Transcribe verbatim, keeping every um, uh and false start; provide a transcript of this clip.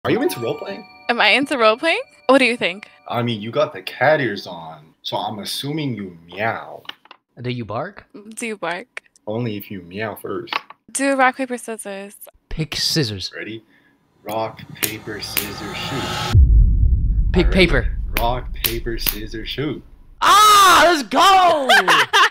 Are you into role-playing? Am I into role-playing? What do you think? I mean, you got the cat ears on, so I'm assuming you meow. Do you bark? Do you bark? Only if you meow first. Do rock, paper, scissors. Pick scissors. Ready? Rock, paper, scissors, shoot. Pick Alright. paper. Rock, paper, scissors, shoot. Ah, let's go!